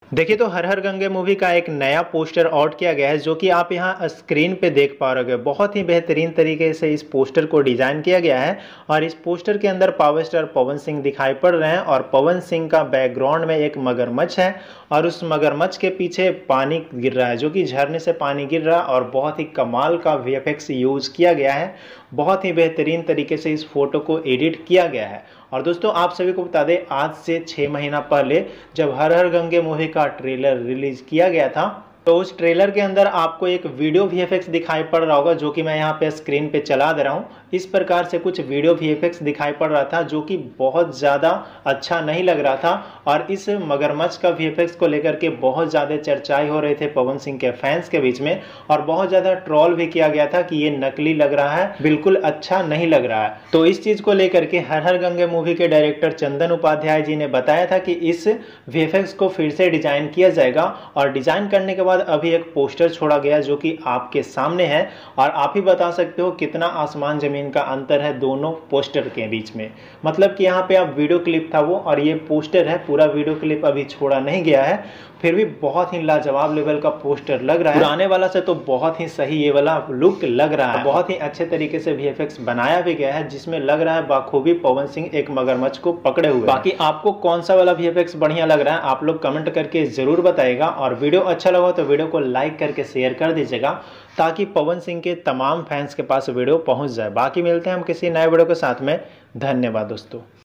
देखिए तो हर हर गंगे मूवी का एक नया पोस्टर आउट किया गया है जो कि आप यहाँ स्क्रीन पे देख पा रहे हो। बहुत ही बेहतरीन तरीके से इस पोस्टर को डिजाइन किया गया है और इस पोस्टर के अंदर पावर स्टार पवन सिंह दिखाई पड़ रहे हैं और पवन सिंह का बैकग्राउंड में एक मगरमच्छ है और उस मगरमच्छ के पीछे पानी गिर रहा है जो कि झरने से पानी गिर रहा है और बहुत ही कमाल का वीएफएक्स यूज किया गया है। बहुत ही बेहतरीन तरीके से इस फोटो को एडिट किया गया है। और दोस्तों आप सभी को बता दें, आज से 6 महीना पहले जब हर हर गंगे मूवी का ट्रेलर रिलीज किया गया था तो उस ट्रेलर के अंदर आपको एक वीडियो वीएफएक्स दिखाई पड़ रहा होगा जो कि मैं यहाँ पे स्क्रीन पे चला दे रहा हूँ। इस प्रकार से कुछ वीडियो वीएफएक्स दिखाई पड़ रहा था जो कि बहुत ज़्यादा अच्छा नहीं लग रहा था और इस मगरमच्छ का वीएफएक्स को लेकर के बहुत ज़्यादा चर्चाएं हो रहे थे पवन सिंह के फैंस के बीच में और बहुत ज़्यादा ट्रोल भी किया गया था कि ये नकली लग रहा है, बिल्कुल अच्छा नहीं लग रहा है। तो इस चीज़ को लेकर के हर हर गंगे मूवी के डायरेक्टर चंदन उपाध्याय जी ने बताया था कि इस वीएफएक्स को फिर से डिजाइन किया जाएगा और डिजाइन करने के बाद अभी एक पोस्टर छोड़ा गया जो कि आपके सामने है और आप ही बता सकते हो कितना आसमान जमीन का अंतर है दोनों पोस्टर के बीच में। मतलब कि यहाँ पे आप वीडियो क्लिप था वो और ये पोस्टर है, पूरा वीडियो क्लिप अभी छोड़ा नहीं गया है, फिर भी बहुत ही लाजवाब लेवल का पोस्टर लग रहा है। पुराने वाला से तो बहुत ही सही ये वाला लुक लग रहा है। बहुत ही अच्छे तरीके से वीएफएक्स बनाया भी गया है जिसमें लग रहा है बाखूबी पवन सिंह एक मगरमच्छ को पकड़े हुए। बाकी आपको कौन सा वाला वीएफएक्स बढ़िया लग रहा है आप लोग कमेंट करके जरूर बताइएगा और वीडियो अच्छा लगा तो वीडियो को लाइक करके शेयर कर दीजिएगा ताकि पवन सिंह के तमाम फैंस के पास वीडियो पहुंच जाए। बाकी मिलते हैं हम किसी नए वीडियो के साथ में। धन्यवाद दोस्तों।